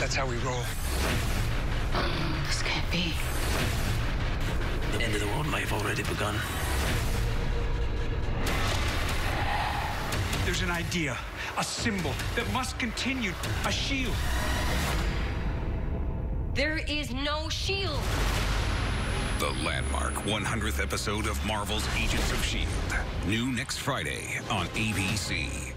That's how we roll. This can't be. The end of the world might have already begun. There's an idea, a symbol that must continue, a shield. There is no shield. The landmark 100th episode of Marvel's Agents of S.H.I.E.L.D. New next Friday on ABC.